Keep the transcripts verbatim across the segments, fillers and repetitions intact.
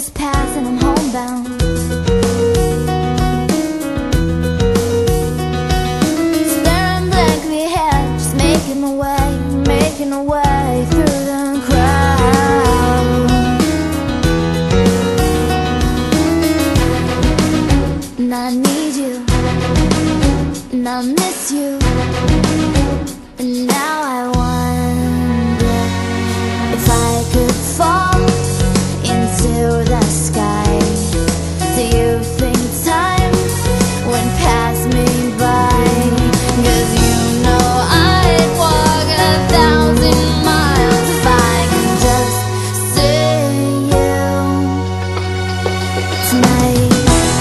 Faces pass and I'm homebound. Staring blankly ahead, just making my way, making my way through the crowd. And I need you, and I miss you, and now I wonder if I could fall into the sky. Do you think time would pass me by? 'Cause you know I'd walk a thousand miles if I could just see you tonight.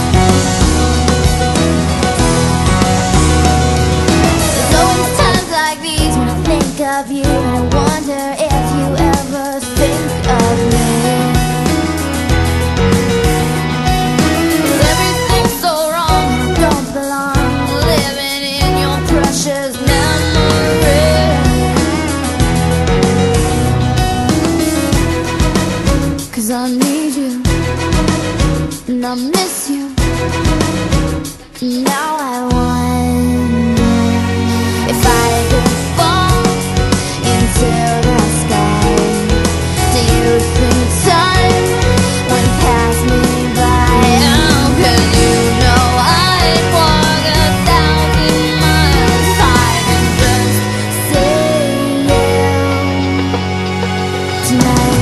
There's always times like these when I think of you, and I wonder if you ever think of me. I need you, and I miss you, and now I wonder if I could fall into the sky. Do you think time would pass me by? Oh, 'cause you know I'd walk a thousand miles if I could just see you tonight.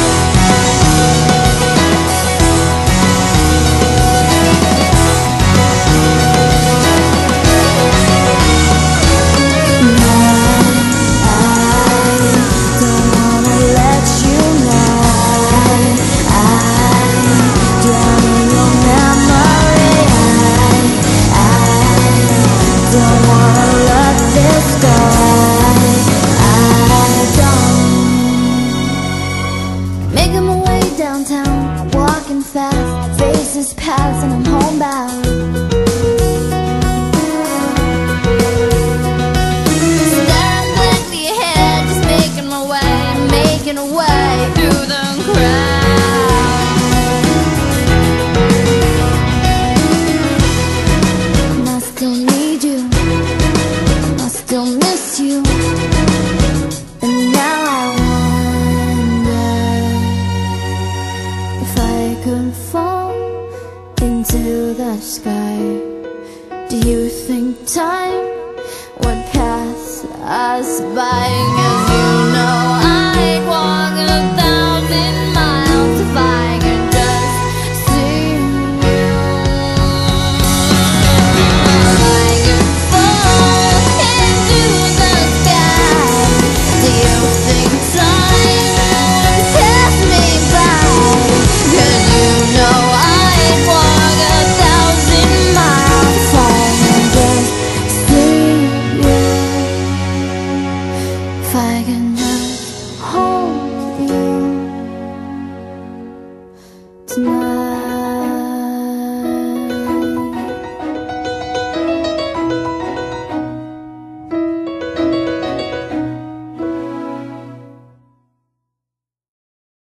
Making my way downtown, walking fast, faces pass and I'm homebound. Staring blankly ahead, just making my way, making a way through the crowd. And I still need you, I still miss you, and now I if I could fall into the sky. Do you think time would pass us by? 'Cause you know